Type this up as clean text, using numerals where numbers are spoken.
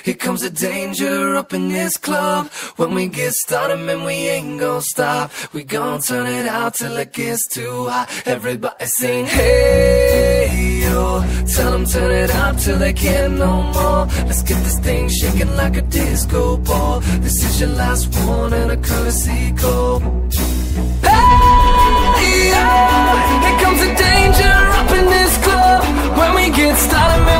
Here comes the danger up in this club. When we get started, man, we ain't gon' stop. We gon' turn it out till it gets too hot. Everybody sing, hey, yo. Tell them turn it up till they can't no more. Let's get this thing shaking like a disco ball. This is your last one and a courtesy call. Hey, yo. Here comes the danger up in this club. When we get started, man,